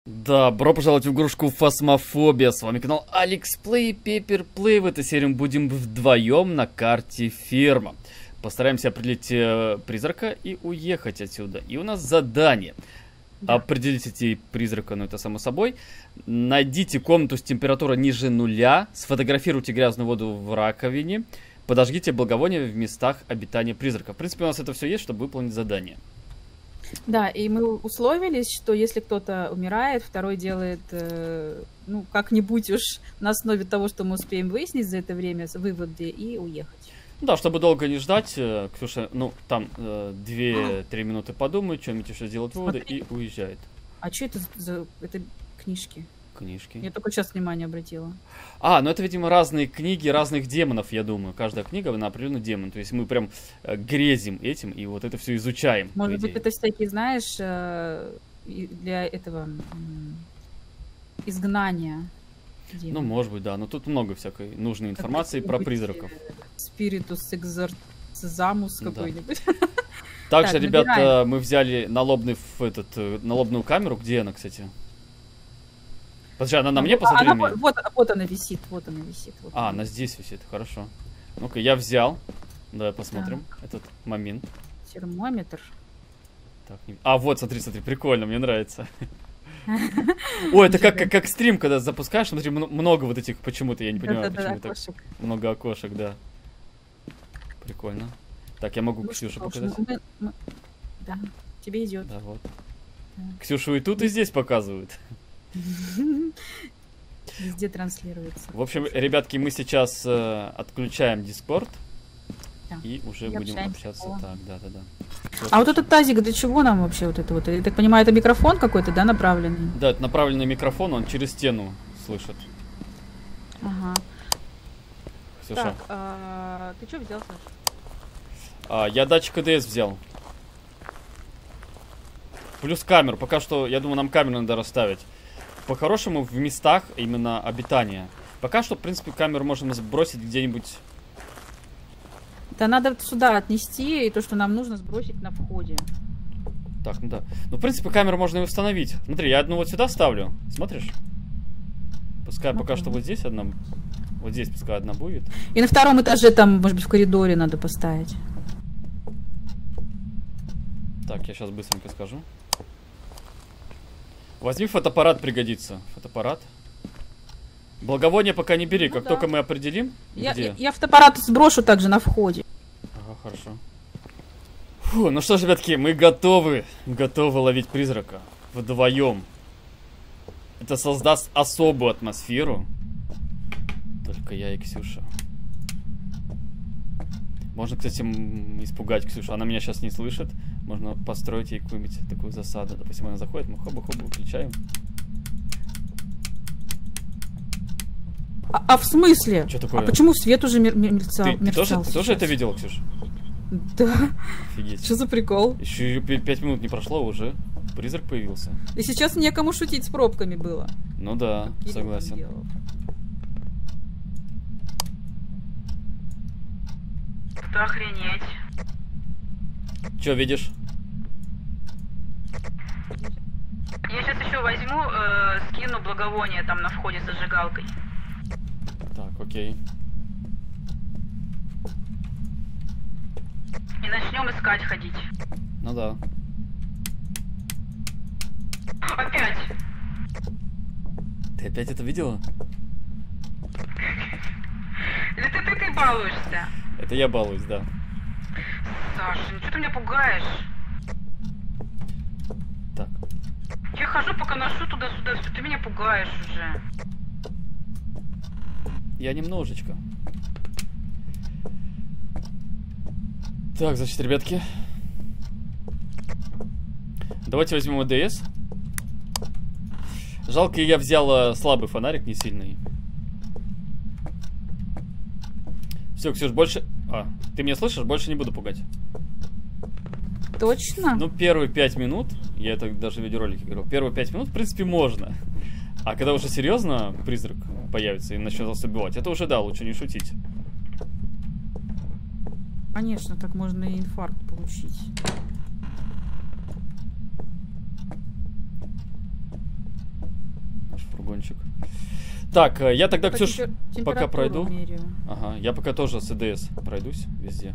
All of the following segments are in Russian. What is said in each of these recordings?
Добро пожаловать в игрушку Фасмофобия. С вами канал Алексплей и Пепперплей. В этой серии мы будем вдвоем на карте ферма. Постараемся определить призрака и уехать отсюда. И у нас задание. Да. Определите призрака, ну это само собой. Найдите комнату с температурой ниже нуля. Сфотографируйте грязную воду в раковине. Подожгите благовония в местах обитания призрака. В принципе, у нас это все есть, чтобы выполнить задание. Да, и мы условились, что если кто-то умирает, второй делает, ну, как-нибудь уж на основе того, что мы успеем выяснить за это время, выводы и уехать. Да, чтобы долго не ждать, Ксюша, ну, там 2-3 минуты подумает, что-нибудь еще сделает выводы и уезжает. А что это за это книжки? Книжки. Я только сейчас внимание обратила. А, ну это, видимо, разные книги разных демонов, я думаю. Каждая книга на определенный демон. То есть мы прям грезим этим и вот это все изучаем. Может быть, это всякие, знаешь, для этого изгнания демонов. Ну, может быть, да. Но тут много всякой нужной информации про призраков. Спиритус экзорцизамус какой-нибудь. Также, ребята, мы взяли налобную камеру. Где она, кстати? Подожди, она на мне посмотри? Вот она висит, вот она висит. Вот она здесь висит, хорошо. Ну-ка, я взял. Давай посмотрим этот момент. Термометр. Так, вот, смотри, прикольно, мне нравится. Ой, это как стрим, когда запускаешь, смотри, много вот этих, почему-то, я не понимаю, почему так много окошек, да. Прикольно. Так, я могу Ксюшу показать? Да, тебе идет. Да, вот. Ксюшу и тут, и здесь показывают. Везде транслируется. В общем, ребятки, мы сейчас отключаем Discord и уже будем общаться. Так, да. А вот этот тазик, для чего нам вообще вот это вот? Я так понимаю, это микрофон какой-то, да, направленный? Да, это направленный микрофон, он через стену слышит. Ага. Ксюша. Так, ты что взял, Саша? Я датчик АДС взял. Плюс камеру. Пока что, я думаю, нам камеру надо расставить. По-хорошему, в местах именно обитания. Пока что, в принципе, камеру можно сбросить где-нибудь. Да надо сюда отнести, и то, что нам нужно, сбросить на входе. Так, ну да. Ну, в принципе, камеру можно и установить. Смотри, я одну вот сюда ставлю. Смотришь? Пускай пока что вот здесь одна. Вот здесь пускай одна будет. И на втором этаже, там, может быть, в коридоре надо поставить. Так, я сейчас быстренько скажу. Возьми фотоаппарат, пригодится. Фотоаппарат. Благовония пока не бери, как только мы определим, где. Я фотоаппарат сброшу также на входе. Ага, хорошо. Фу, ну что ж, ребятки, мы готовы. Готовы ловить призрака. Вдвоем. Это создаст особую атмосферу. Только я и Ксюша. Можно, кстати, испугать Ксюшу. Она меня сейчас не слышит. Можно построить ей какую-нибудь такую засаду. Допустим, она заходит, мы хоба-хоба выключаем. А в смысле? Что такое? А почему свет уже мерцал? Ты тоже это видела, Ксюш? Да. Офигеть. Что за прикол? Еще 5 минут не прошло, уже призрак появился. И сейчас некому шутить с пробками было. Ну да, согласен. Да охренеть. Че видишь? Я сейчас еще возьму, скину благовоние там на входе с зажигалкой. Так, окей. И начнем искать, ходить. Ну да. Опять! Ты опять это видела? Или ты балуешься? Это я балуюсь, да. Саша, ну что ты меня пугаешь? Так. Я хожу, пока ношу туда-сюда, все, ты меня пугаешь уже. Я немножечко. Так, значит, ребятки. Давайте возьмем АДС. Жалко, я взял слабый фонарик, не сильный. Все, Ксюш, больше... ты меня слышишь? Больше не буду пугать. Точно? Ну, первые 5 минут, я это даже в видеоролике говорил, первые 5 минут, в принципе, можно. А когда уже серьезно призрак появится и начнет вас убивать, это уже, да, лучше не шутить. Конечно, так можно и инфаркт получить. фургончик. Так, я тогда, Ксюш, пока Температуру пройду. меряю. Ага, я пока тоже с ЭДС пройдусь везде.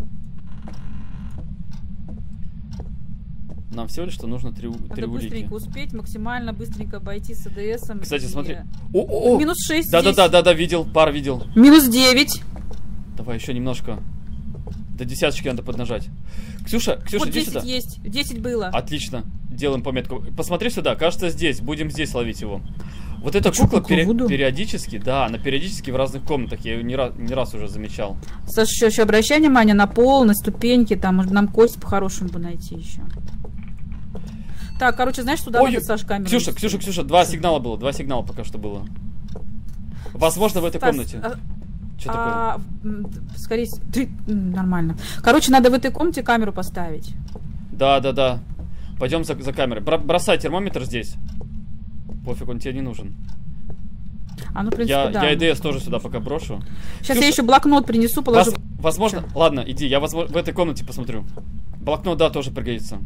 Нам всего лишь что нужно три Надо улики. быстренько успеть, максимально быстренько обойти с АДСом. Кстати, и... смотри. О! Минус 6 Да, видел, пар видел. Минус 9. Давай еще немножко. До десяточки надо поднажать. Ксюша, Вот иди 10 сюда. есть, 10 было. Отлично. Делаем пометку. Посмотри сюда, кажется, здесь. Будем здесь ловить его. Вот эта кукла периодически, да, она периодически в разных комнатах. Я ее не раз уже замечал. Саша, еще обращай внимание на пол, на ступеньки. Там может нам кость по-хорошему бы найти еще. Так, короче, знаешь, туда надо, Саш, камеру. Ксюша, два сигнала пока что было. Возможно, в этой комнате. Что такое? Скорее, нормально. Короче, надо в этой комнате камеру поставить. Да. Пойдем за камерой. Бросай термометр здесь. Пофиг, он тебе не нужен. Ну, в принципе, да. Я ИДС тоже сюда пока брошу. Сейчас я еще блокнот принесу, положу. Возможно, ладно, иди, я в этой комнате посмотрю. Блокнот, да, тоже пригодится.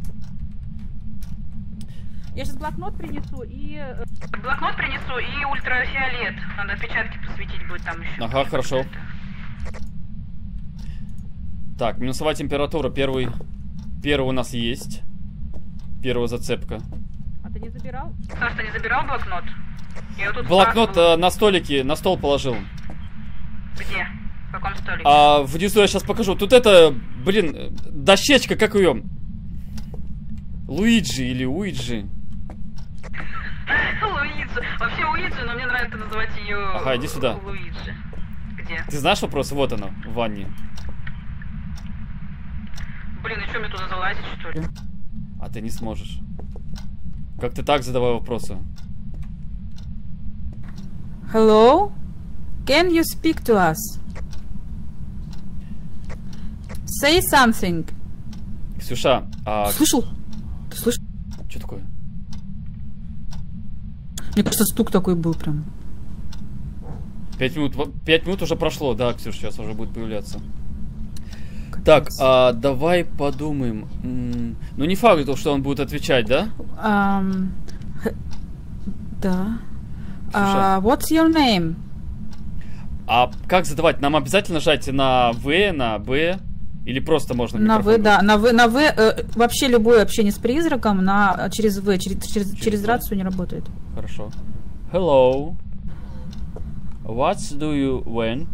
Я сейчас блокнот принесу и ультрафиолет. Надо отпечатки посветить будет там еще. Ага, хорошо. Так, минусовая температура. Первый у нас есть. Первая зацепка. А ты не забирал? Саш, ты не забирал блокнот? Блокнот на столике, на стол положил. Где? В каком столике? Внизу я сейчас покажу. Тут это, блин, дощечка, как ее? Луиджи или Уиджи? Луиджи. Вообще Уиджи, но мне нравится называть ее. Ага, иди сюда. Луиджи. Где? Ты знаешь вопрос? Вот она, в ванне. Блин, и что, мне туда залазить, что ли? А ты не сможешь. Как ты так задавай вопросы? Hello? Can you speak to us? Say something. Ксюша, Слышал? Ты слышал? Что такое? Мне кажется, стук такой был прям. 5 минут уже прошло, да, Ксюша, сейчас уже будет появляться. Капец. Так, давай подумаем. Ну, не факт, что он будет отвечать, да? Да. What's your name? А как задавать? Нам обязательно нажать на В, на Б? Или просто можно на В, да. На В вообще любое общение с призраком через В, через рацию не работает. Хорошо. Hello. What do you want?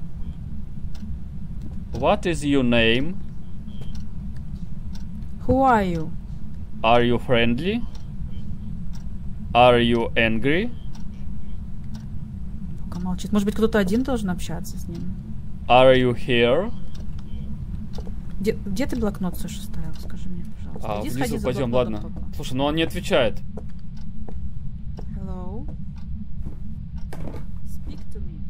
What is your name? Who are you? Are you friendly? Are you angry? Пока молчит. Может быть, кто-то один должен общаться с ним? Are you here? Где ты блокнот, Саша, ставил? Скажи мне, пожалуйста. Иди внизу пойдем, ладно. пока. Слушай, ну он не отвечает. Hello? Speak to me.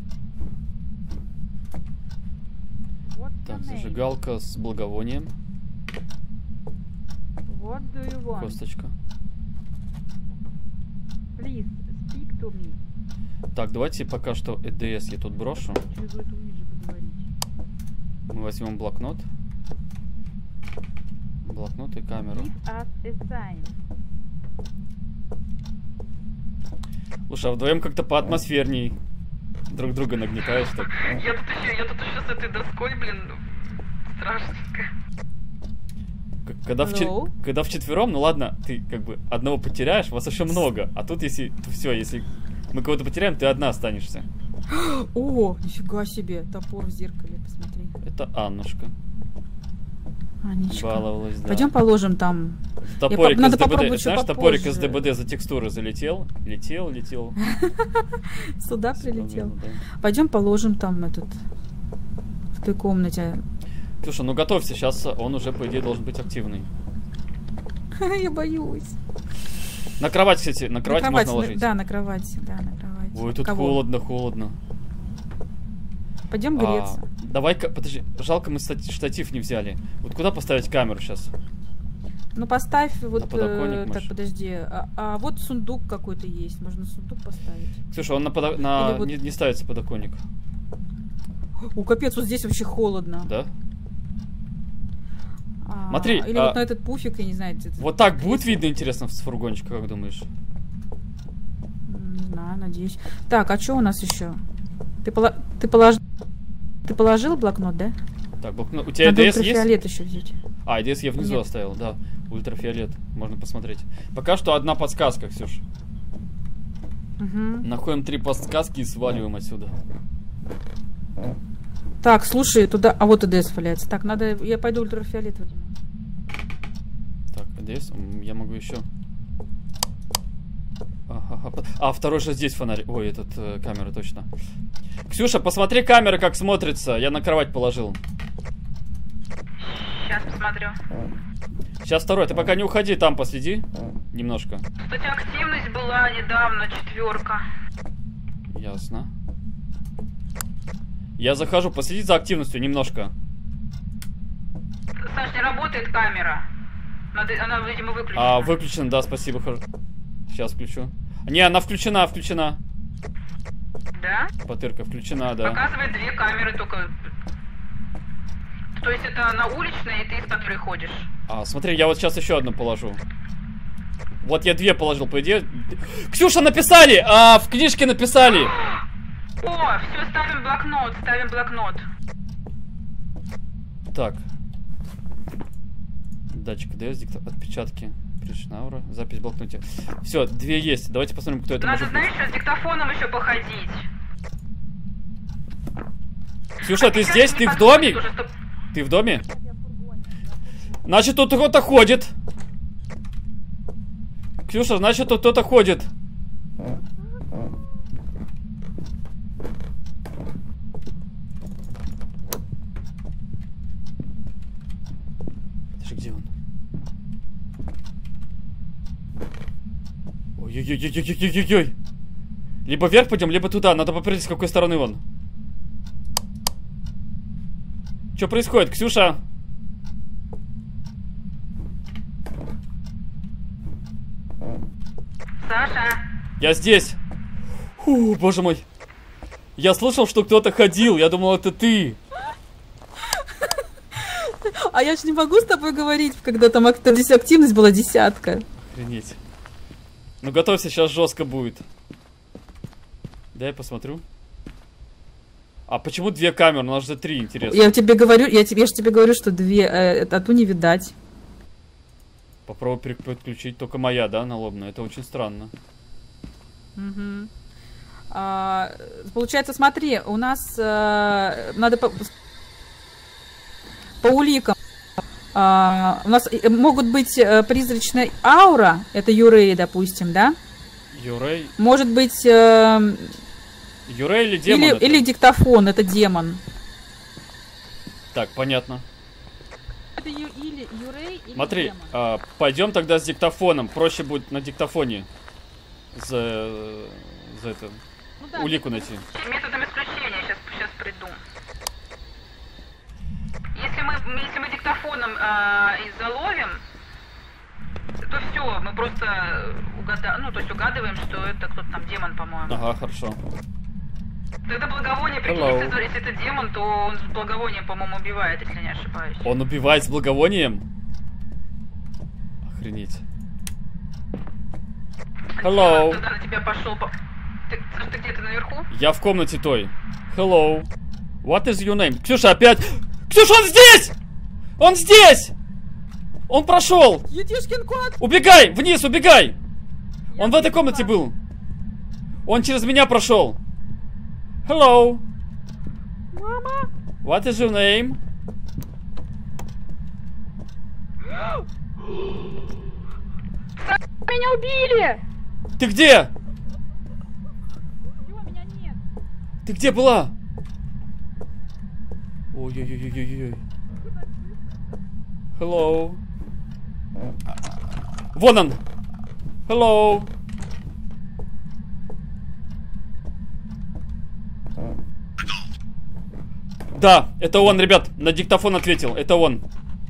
What's Так, your name? зажигалка с благовонием. What do you want? Косточка. Please, speak to me. Так, давайте пока что ЭДС я тут брошу. Через эту Уиджи поговорить. Мы возьмем блокнот. Блокнот и камеру. Give us a sign. Слушай, а вдвоем как-то поатмосферней. Друг друга нагнетаешь так. Я тут еще с этой доской, блин, страшненько. Когда вчетвером, ну ладно, ты как бы одного потеряешь, вас еще много. А тут если мы кого-то потеряем, ты одна останешься. О, нифига себе, топор в зеркале, посмотри. Это Аннушка. Анечка. Баловалась, да. Пойдем положим там. Топорик Надо из попробовать ДБД. еще Знаешь, попозже. топорик из ДБД за текстуры залетел. Летел. Сюда прилетел. Да. Пойдем положим там в той комнате. Слушай, ну готовься, сейчас он уже, по идее, должен быть активный. Я боюсь. На кровать, кстати, на кровать можно ложить. Да, на кровать. Ой, тут холодно. Пойдем греться. Давай-ка, подожди, жалко, мы штатив не взяли. Вот куда поставить камеру сейчас? Ну поставь вот, подоконник, так, может? подожди, вот сундук какой-то есть, можно сундук поставить. Слушай, он не ставится подоконник. О, капец, вот здесь вообще холодно. Да? Смотри. Или вот на этот пуфик, я не знаю. Вот так будет видно, интересно, с фургончика, как думаешь? надеюсь. Так, а что у нас еще? Ты положил блокнот, да? Так, блокнот. У тебя Надо АДС есть? ультрафиолет еще взять. А, АДС я внизу Нет. оставил, да. Ультрафиолет. Можно посмотреть. Пока что одна подсказка, Ксюш. Угу. Находим 3 подсказки и сваливаем отсюда. Так, слушай, туда... А вот АДС валяется. Так, надо... Я пойду ультрафиолет возьму. Так, АДС. Я могу еще... Ага. А, второй же здесь фонарь. Ой, камера, точно. Ксюша, посмотри камеры, как смотрится. Я на кровать положил. Сейчас посмотрю. Сейчас второй. Ты пока не уходи, там последи. Немножко. Кстати, активность была недавно 4. Ясно. Я захожу, последи за активностью немножко. Саш, не работает камера. Она, видимо, выключена. Выключена, да, спасибо. Сейчас включу. Не, она включена. Да? Потырка включена, да. Показывает 2 камеры только. То есть это на уличной, и ты из которой ходишь. Смотри, я вот сейчас еще одну положу. Вот я 2 положил, по идее. Ксюша, написали! В книжке написали! О, все, ставим блокнот. Так. Датчик АДС, отпечатки. Пришнаура, запись в блокноте. Все, 2 есть. Давайте посмотрим, кто это Надо, может быть. знаешь, с диктофоном еще походить. Ксюша, ты здесь? Ты в доме? Ты в доме? Значит, тут кто-то ходит. Ксюша, значит, тут кто-то ходит. Подожди, где он? Ой-ой-ой-ой-ой-ой-ой-ой. Либо вверх пойдем, либо туда. Надо посмотреть, с какой стороны он. Что происходит, Ксюша? Саша. Я здесь. Фу, боже мой. Я слышал, что кто-то ходил. Я думал, это ты. А я же не могу с тобой говорить, когда там здесь активность была 10. Охренеть. Ну, готовься, сейчас жестко будет. Дай я посмотрю. А почему 2 камеры? У нас же 3, интересно. Я тебе говорю, я же тебе говорю, что 2, а ту не видать. Попробуй подключить. Только моя, да, налобная? Это очень странно. Угу. Получается, смотри, у нас надо по уликам. У нас могут быть призрачная аура, это Юрей, допустим, да? Юрей? Может быть... Юрей или демон? Или диктофон, это демон. Так, понятно. Это или Юрей, или Смотри, демон. пойдем тогда с диктофоном. Проще будет на диктофоне за это, Ну да, улику найти. Методом исключения сейчас приду. Если мы диктофоном заловим, то все, мы просто угадываем, что это кто-то там демон, по-моему. Ага, хорошо. Тогда благовоние, прикинь, если это демон, то он с благовонием, по-моему, убивает, если не ошибаюсь. Он убивает с благовонием? Охренеть. Hello. Тогда на тебя пошел. Ты где-то наверху? Я в комнате той. Hello. What is your name? Ксюша, опять... Ксюша, он здесь! Он здесь! Он прошел! Етишкин кот! Убегай! Вниз, убегай! Он в этой комнате был. Он через меня прошел. Hello. Мама! What is your name? Меня убили! Ты где? Чего, меня нет? Ты где была? Ой-ой-ой-ой-ой. Hello. Вон он. Hello. Да, это он, ребят. На диктофон ответил. Это он.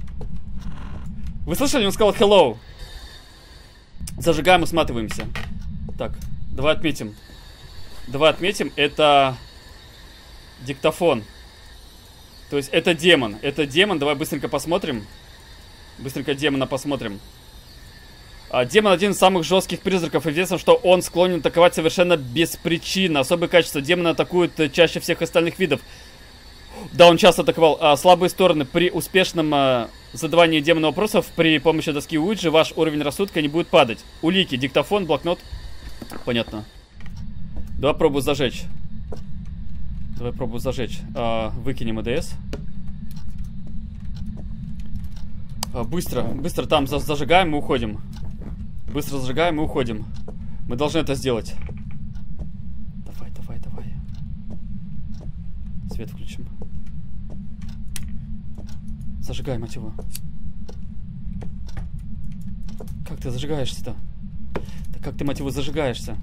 Вы слышали? Он сказал hello. Зажигаем и сматываемся. Так, давай отметим. Давай отметим. Это диктофон. То есть это демон. Это демон. Давай быстренько посмотрим. Быстренько демона посмотрим. Демон один из самых жестких призраков. Известно, что он склонен атаковать совершенно без причины. Особые качества демона атакуют чаще всех остальных видов. Да, он часто атаковал. Слабые стороны. При успешном задавании демона вопросов при помощи доски Уиджи ваш уровень рассудка не будет падать. Улики, диктофон, блокнот. Понятно. Давай пробую зажечь. Выкинем АДС. Быстро там зажигаем и уходим. Быстро зажигаем и уходим. Мы должны это сделать. Давай. Свет включим. Зажигай, мать его. Как ты зажигаешься-то? Да как ты, мать его, зажигаешься?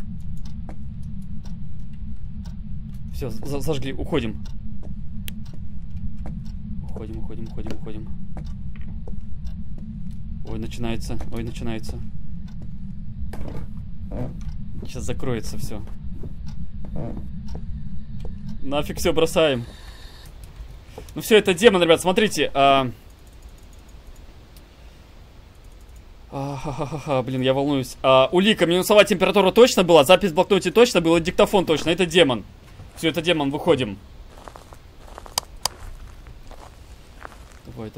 Все, зажгли, уходим. Уходим. Ой, начинается. Сейчас закроется все. Нафиг все бросаем. Ну все, это демон, ребят, смотрите. Блин, я волнуюсь. Улика, минусовая температура точно была, запись в блокноте точно была, диктофон точно. Это демон. Все, это демон, выходим. Давай.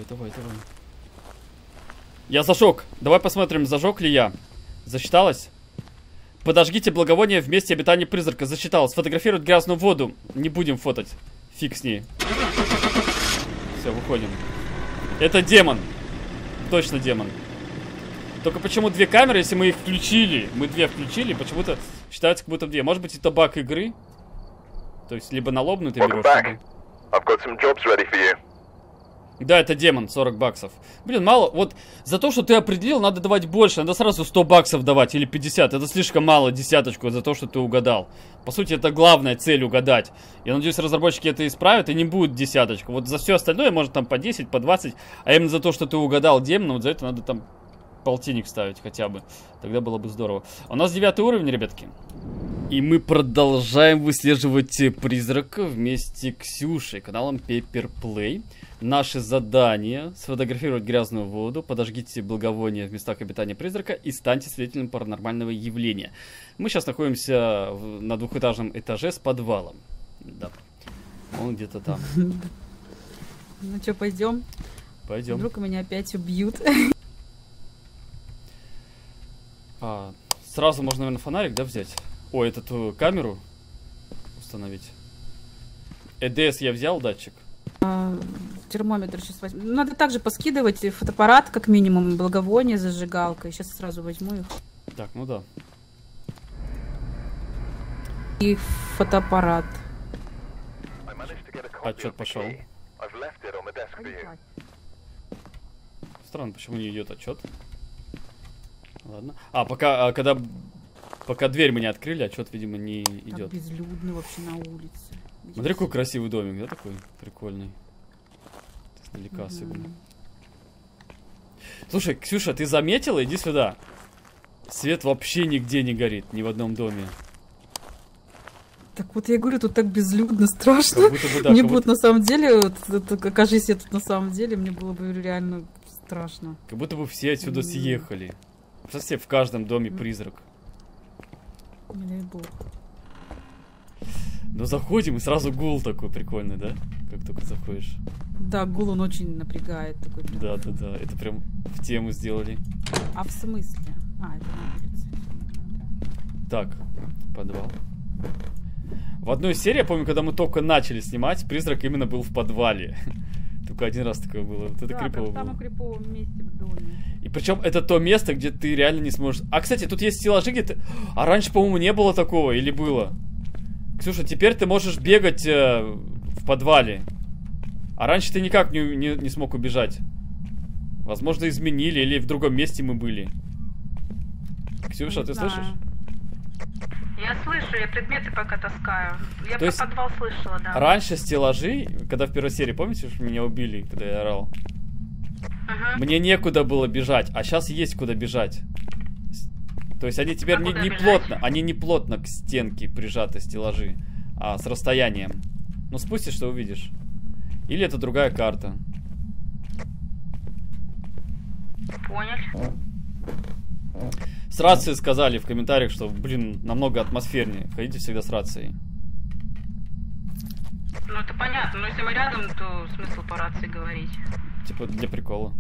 Я зажег. Давай посмотрим, зажег ли я. Засчиталось? Подожгите благовоние в месте обитания призрака. Засчиталось. Сфотографировать грязную воду. Не будем фотать. Фиг с ней. Все, выходим. Это демон. Точно демон. Только почему две камеры, если мы их включили? Мы две включили, почему-то считается как будто две. Может быть, это баг игры? То есть, либо на лобную ты берешь, либо... Да, это демон, 40 баксов. Блин, мало. Вот за то, что ты определил, надо давать больше. Надо сразу 100 баксов давать или 50. Это слишком мало, десяточку, за то, что ты угадал. По сути, это главная цель — угадать. Я надеюсь, разработчики это исправят, и не будет десяточку. Вот за все остальное, может, там по 10, по 20. А именно за то, что ты угадал демона, вот за это надо там полтинник ставить хотя бы. Тогда было бы здорово. У нас 9 уровень, ребятки. И мы продолжаем выслеживать призрака вместе с Ксюшей, каналом Paper Play. Наши задания: сфотографировать грязную воду, подожгите благовония в местах обитания призрака и станьте свидетелем паранормального явления. Мы сейчас находимся на двухэтажном этаже с подвалом. Да, он где-то там. Ну что, пойдем? Пойдем. Вдруг меня опять убьют. Сразу можно, наверное, фонарик, да, взять? Ой, эту камеру установить. ЭДС я взял, датчик. Термометр сейчас возьму. Надо также поскидывать фотоаппарат, как минимум, благовоние, зажигалка. Сейчас сразу возьму их. Так, ну да. И фотоаппарат. Отчет пошел. Странно, почему не идет отчет. Ладно. Пока дверь мы не открыли, отчет, видимо, не идет. Безлюдно вообще на улице. Смотри, какой красивый домик, да, такой прикольный. Издалека особенно. Слушай, Ксюша, ты заметила? Иди сюда. Свет вообще нигде не горит, ни в одном доме. Так вот я говорю, тут так безлюдно, страшно. Мне будет на самом деле, окажись я тут на самом деле, мне было бы реально страшно. Как будто бы все отсюда съехали. Представьте, в каждом доме призрак. Не дай бог. Ну заходим, и сразу гул такой прикольный, да? Как только заходишь. Да, гул он очень напрягает. Такой, прям. Да, это прям в тему сделали. А в смысле? Это на улице. Так, подвал. В одной серии, я помню, когда мы только начали снимать, призрак именно был в подвале. Только один раз такое было. Вот это крипово было. В самом криповом месте в доме. И причем это то место, где ты реально не сможешь... А, кстати, тут есть стеллажи где-то... А раньше, по-моему, не было такого, или было? Ксюша, теперь ты можешь бегать в подвале. А раньше ты никак не смог убежать. Возможно, изменили, или в другом месте мы были. Ксюша, ты слышишь? Я слышу, я предметы пока таскаю. Я про подвал слышала, да. Раньше стеллажи, когда в первой серии, помните, что меня убили, когда я орал? Мне некуда было бежать, а сейчас есть куда бежать. То есть они теперь не плотно, они не плотно к стенке прижаты стеллажи, а с расстоянием. Ну спустишь, что увидишь. Или это другая карта. Понял. С рацией сказали в комментариях, что, блин, намного атмосфернее. Ходите всегда с рацией. Ну это понятно, но если мы рядом, то смысл по рации говорить. Типа для прикола.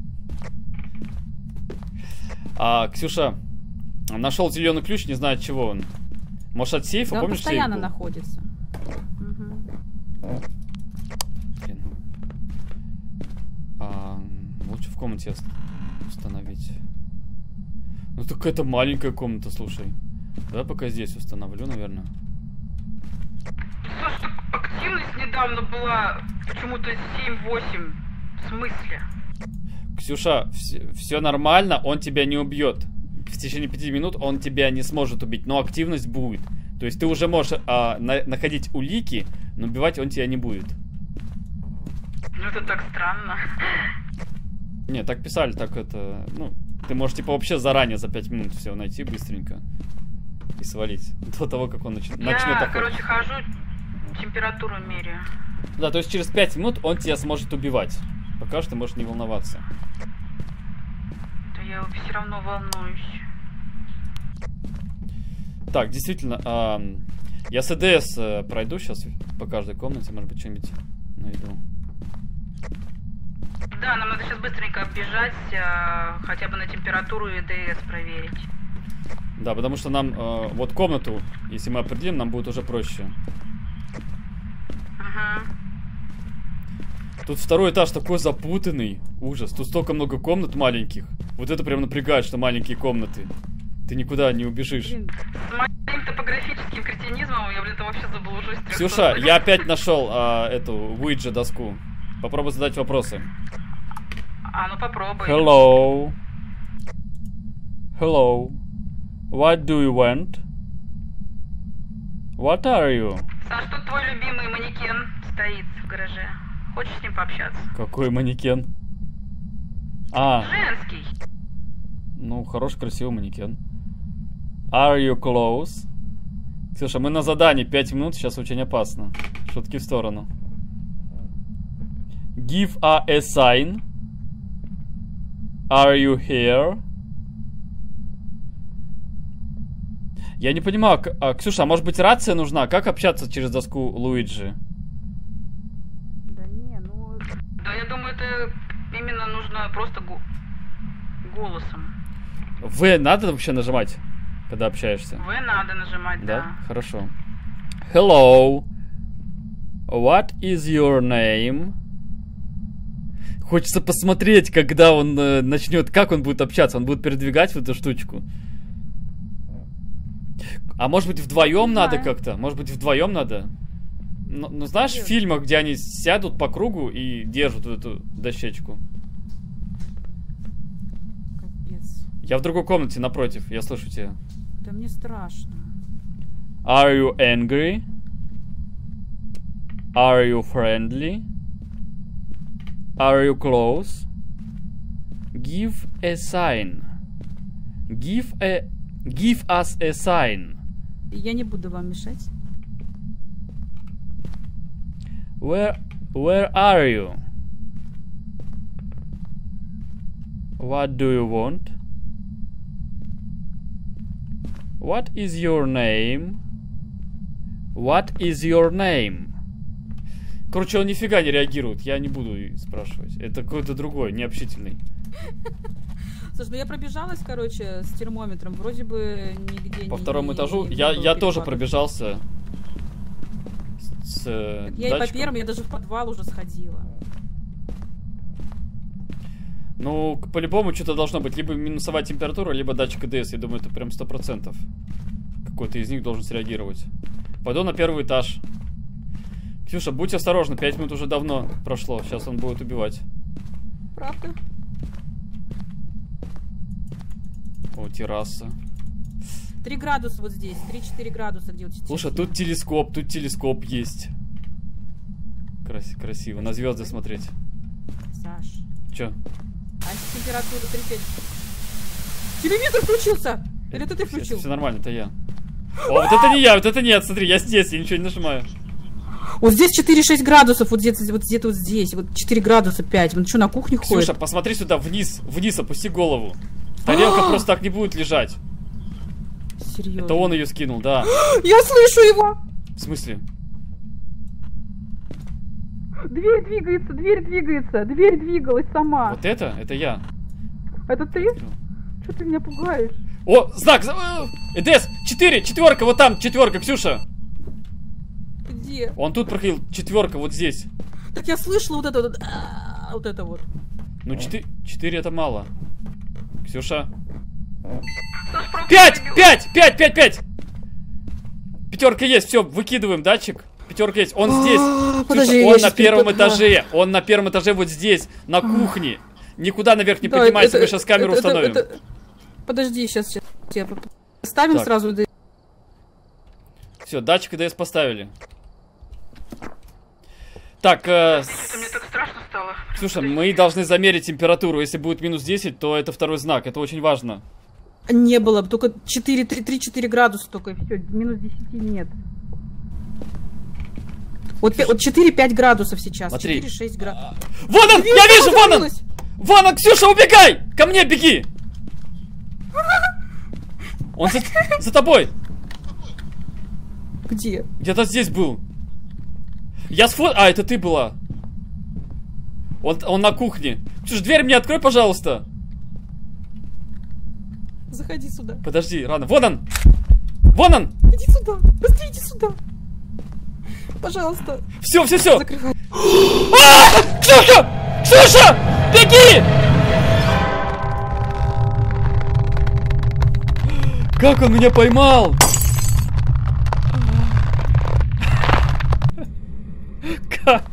Ксюша, нашел зеленый ключ, не знаю от чего он. Может от сейфа, Да, он помнишь, постоянно сейф был? находится. Угу. Блин. Лучше в комнате установить. Ну так это маленькая комната, слушай. Давай пока здесь установлю, наверное. Слушай, так активность недавно была почему-то 7-8. В смысле? Ксюша, все нормально, он тебя не убьет. В течение 5 минут он тебя не сможет убить, но активность будет. То есть ты уже можешь находить улики, но убивать он тебя не будет. Ну это так странно. Не, так писали, так это... Ну, ты можешь типа вообще заранее за 5 минут все найти быстренько и свалить. До того, как он начнет Я, охоту. короче, хожу, температуру меряю. Да, то есть через 5 минут он тебя сможет убивать. Пока что можешь не волноваться. Да я все равно волнуюсь. Так, действительно, я с ЭДС пройду сейчас по каждой комнате, может быть, что-нибудь найду. Да, нам надо сейчас быстренько оббежать, хотя бы на температуру и ДС проверить. Да, потому что нам вот комнату, если мы определим, нам будет уже проще. Ага. Тут второй этаж такой запутанный. Ужас. Тут столько много комнат маленьких. Вот это прям напрягает, что маленькие комнаты. Ты никуда не убежишь. Блин, С моим топографическим кретинизмом я, блин, вообще заблужусь. Ксюша, я опять нашел эту Уиджи доску. Попробуй задать вопросы. Ну попробуй. Hello. Hello. What do you want? What are you? Саш, тут твой любимый манекен стоит в гараже. Хочешь с ним пообщаться? Какой манекен? Женский. Ну, хороший, красивый манекен. Are you close? Ксюша, мы на задании 5 минут, сейчас очень опасно. Шутки в сторону. Give a sign. Are you here? Я не понимаю, Ксюша, а может быть рация нужна? Как общаться через доску Луиджи? да не, ну... Да, я думаю, это именно нужно просто голосом. В надо вообще нажимать, когда общаешься? В надо нажимать, да. Хорошо. Hello. What is your name? Хочется посмотреть, когда он начнет, как он будет общаться. Он будет передвигать вот эту штучку. А может быть вдвоем надо как-то? Может быть вдвоем надо? Ну знаешь, в фильмах, где они сядут по кругу и держат вот эту дощечку. Капец. Я в другой комнате напротив, я слышу тебя. Да мне страшно. Are you angry? Are you friendly? Are you close? Give a sign. Give us a sign. Я не буду вам мешать. Where are you? What do you want? What is your name? What is your name? Короче, он нифига не реагирует. Я не буду спрашивать. Это какой-то другой, необщительный. Слушай, ну я пробежалась, короче, с термометром. Вроде бы нигде По второму этажу. не Я было тоже перепадов. пробежался. Я и по первому, я даже в подвал уже сходила. Ну, по-любому что-то должно быть. Либо минусовая температура, либо датчик ЭДС. Я думаю, это прям 100%. Какой-то из них должен среагировать. Пойду на первый этаж. Ксюша, будь осторожна, 5 минут уже давно прошло. Сейчас он будет убивать. Правда? О, терраса. 3 градуса вот здесь, 3-4 градуса где вот сейчас. Слушай, тут телескоп есть. Красиво. На звезды смотреть. Саш. Чё? А температура 35. Телевизор включился! Или это ты включил? Все нормально, это я. О, вот это не я, вот это нет, смотри, я здесь, я ничего не нажимаю. Вот здесь 4-6 градусов, вот где-то вот здесь, вот 4 градуса 5. Он что, на кухне ходит? Ксюша, посмотри сюда, вниз, опусти голову. Тарелка просто так не будет лежать. Серьезно? Это он ее скинул, да. Я слышу его! В смысле? Дверь двигается, дверь двигалась сама. Вот это? Это я. Это ты? Что ты меня пугаешь? О, знак! ЭДС! 4! Четверка! Вот там! Четверка, Ксюша! Где? Он тут проходил. Четверка, вот здесь. Так я слышала вот это вот. Вот это вот. Ну, 4 это мало. Ксюша. 5! 5! 5! 5! 5! Пятерка есть, все, выкидываем датчик. Пятерка есть, он здесь. Подожди, Ксюша, он на первом этаже. Он на первом этаже вот здесь, на кухне. Никуда наверх не поднимайся, мы сейчас камеру установим. Подожди, сейчас ставим Так. сразу. Все, датчик ДС поставили. Так, Мне так страшно стало. Ксюша, мы должны замерить температуру. Если будет минус 10, то это второй знак. Это очень важно. Не было, только 3-4 градуса только, все, минус 10 нет. Вот 4-5 градусов сейчас, Смотри. 4-6 градусов. Вон он! Я вижу, вон он! Вон он, Ксюша, убегай! Ко мне беги! Он за тобой! Где? Где-то здесь был. А, это ты была. Он на кухне. Ксюша, дверь мне открой, пожалуйста. Заходи сюда. Подожди, рано. Вон он! Вон он! Иди сюда, быстрее иди сюда. Пожалуйста. Все. Закрывай. Ксюша! Ксюша! Беги! Как он меня поймал? Как?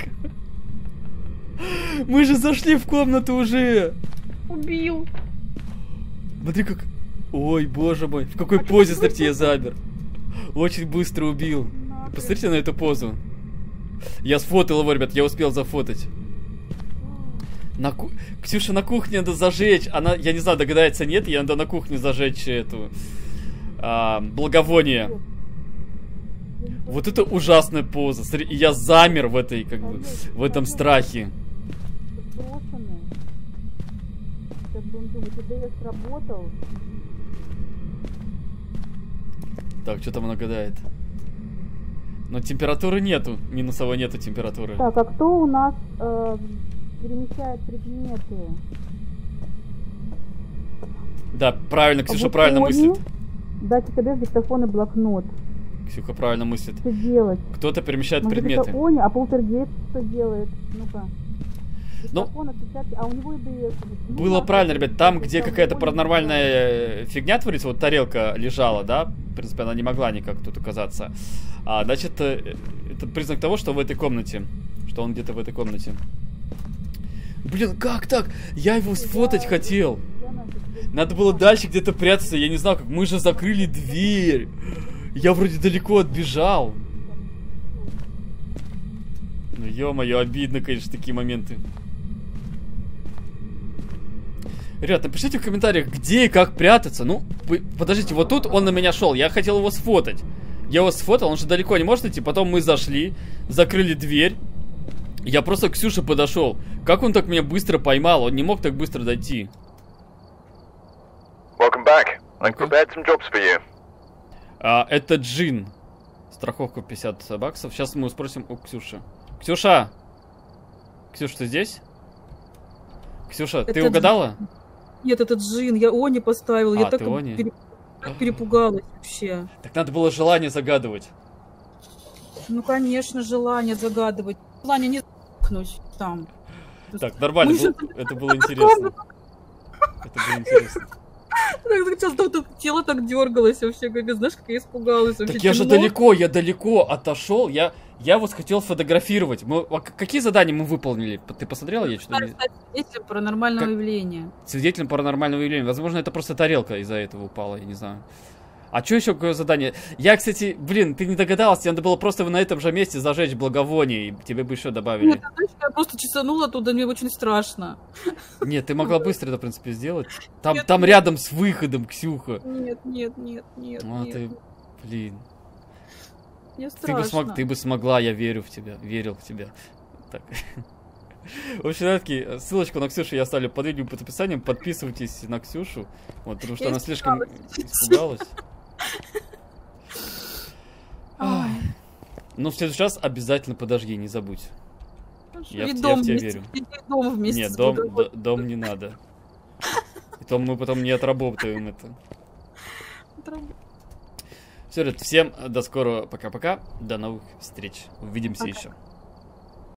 Мы же зашли в комнату уже. Убил. Смотри как... Ой, боже мой. В какой позе, смотрите, я замер. Очень быстро убил. Посмотрите на эту позу. Я сфотал его, ребят, я успел зафотать. Ксюша, на кухне надо зажечь. Она, я не знаю, догадается, нет, ей надо на кухне зажечь эту... благовоние. Вот это ужасная поза. Смотри, и я замер в этой, как бы, в этом страхе. Так, что там она гадает? Но температуры нету. Минусовой нету температуры. Так, а кто у нас перемещает предметы? Да, правильно, Ксюша правильно мыслит. Датчик АДС, диктофон и блокнот. Ксюха правильно мыслит. Что делать? Кто-то перемещает Может, предметы. это Оня, а полтергейст что делает? Ну-ка. Ну, Диктофон, отпечатки, а у него и ДС. было правильно, ребят. Там, где какая-то паранормальная фигня творится, вот тарелка лежала, да? В принципе, она не могла никак тут оказаться. Значит, это признак того, что в этой комнате. Что он где-то в этой комнате. Блин, как так? Я его сфотать хотел. Надо было дальше где-то прятаться. Я не знаю, как. Мы же закрыли дверь. Я вроде далеко отбежал. Ну, ё-моё, обидно, конечно, такие моменты. Ребят, напишите в комментариях, где и как прятаться. Ну, подождите, вот тут он на меня шел. Я хотел его сфотать. Я его сфотал, он же далеко не может идти. Потом мы зашли, закрыли дверь. Я просто к Ксюше подошел. Как он так меня быстро поймал? Он не мог так быстро дойти. Welcome back. I've prepared some jobs for you. Это Джин. Страховка 50 баксов. Сейчас мы спросим у Ксюши. Ксюша! Ксюша, ты здесь? Ксюша, ты угадала? Нет, это Джин. Я Они поставила. Я так ты Они? перепугалась вообще. Так надо было желание загадывать. Ну, конечно, желание загадывать. Желание не за***кнуть там. Так, нормально. Это было интересно. Это было интересно. Сейчас тело так дергалось вообще, как, знаешь, как я испугалась. Так я же далеко отошел. Я вас хотел фотографировать. Какие задания мы выполнили? Ты посмотрела? Я что-то не... Свидетелем паранормального явления. Свидетелем паранормального явления. Возможно, это просто тарелка из-за этого упала, я не знаю. А что еще какое задание? Я, кстати, блин, ты не догадалась, тебе надо было просто на этом же месте зажечь благовоние, и тебе бы еще добавили. Нет, я просто чесанула туда, мне очень страшно. Нет, ты могла быстро это, в принципе, сделать. Там рядом с выходом, Ксюха. Нет. Ты, блин. Мне страшно. Ты бы смогла, я верю в тебя, верил в тебя. Так. В общем, ребятки, ссылочку на Ксюшу я оставлю под видео под описанием. Подписывайтесь на Ксюшу. Вот, потому что Я она слишком испугалась. Ой. Но в следующий раз обязательно подожги, не забудь. Я И в дом тебя вместе, верю. и дом вместе Нет, с дом Гудовым. не надо. И то мы потом не отработаем это. Все, ребят, всем до скорого. Пока-пока. До новых встреч. Увидимся Пока. еще.